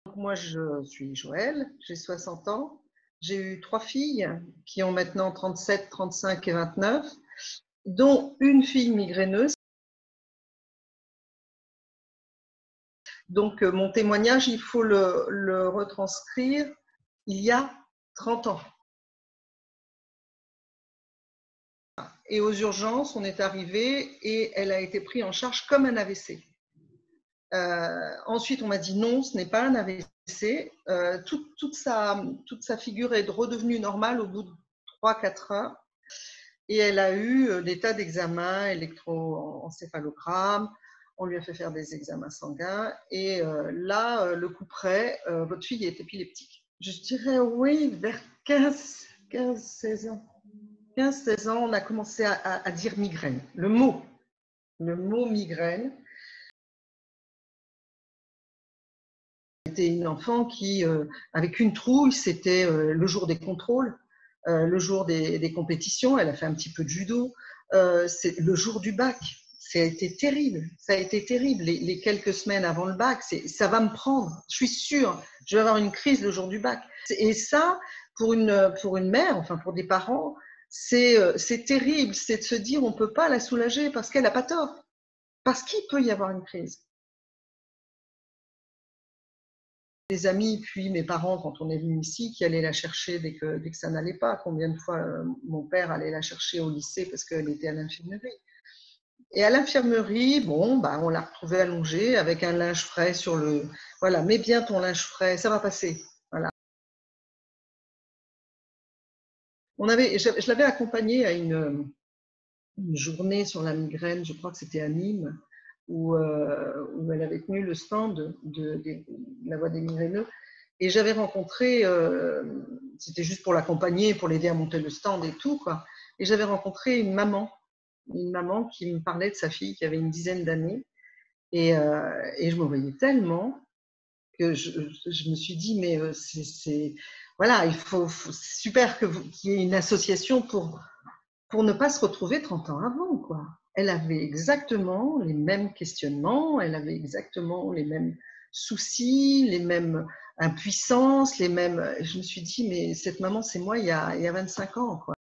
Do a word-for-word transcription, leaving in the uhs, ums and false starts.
Moi, je suis Joëlle, j'ai soixante ans. J'ai eu trois filles qui ont maintenant trente-sept, trente-cinq et vingt-neuf, dont une fille migraineuse. Donc, mon témoignage, il faut le, le retranscrire il y a trente ans. Et aux urgences, on est arrivé et elle a été prise en charge comme un A V C. Euh, ensuite, on m'a dit non, ce n'est pas un A V C. Euh, toute, toute, sa, toute sa figure est redevenue normale au bout de trois à quatre heures. Et elle a eu des tas d'examens, électroencéphalogramme, on lui a fait faire des examens sanguins. Et euh, là, euh, le coup près, euh, votre fille est épileptique. Je dirais oui, vers quinze, quinze, seize ans. quinze, seize ans, on a commencé à, à, à dire migraine, le mot, le mot migraine. C'était une enfant qui, euh, avec une trouille, c'était euh, le jour des contrôles, euh, le jour des, des compétitions, elle a fait un petit peu de judo, euh, c'est le jour du bac. Ça a été terrible, ça a été terrible. Les, les quelques semaines avant le bac, ça va me prendre, je suis sûre, je vais avoir une crise le jour du bac. Et ça, pour une, pour une mère, enfin pour des parents, c'est terrible, c'est de se dire on ne peut pas la soulager parce qu'elle n'a pas tort, parce qu'il peut y avoir une crise. Des amis, puis mes parents, quand on est venu ici, qui allaient la chercher dès que, dès que ça n'allait pas. Combien de fois euh, mon père allait la chercher au lycée parce qu'elle était à l'infirmerie. Et à l'infirmerie, bon, bah, on l'a retrouvée allongée avec un linge frais sur le... Voilà, mets bien ton linge frais, ça va passer. Voilà. On avait, je, je l'avais accompagnée à une, une journée sur la migraine, je crois que c'était à Nîmes, où, euh, où elle avait tenu le stand de, de, de, de la voix des migraineux. Et j'avais rencontré, euh, c'était juste pour l'accompagner, pour l'aider à monter le stand et tout, quoi. Et j'avais rencontré une maman, une maman qui me parlait de sa fille qui avait une dizaine d'années. Et, euh, et je me voyais tellement que je, je me suis dit, mais c'est, voilà, il faut, faut super qu'il y ait une association pour, pour ne pas se retrouver trente ans avant, quoi. Elle avait exactement les mêmes questionnements, elle avait exactement les mêmes soucis, les mêmes impuissances, les mêmes. Je me suis dit, mais cette maman, c'est moi il y a, il y a vingt-cinq ans, quoi.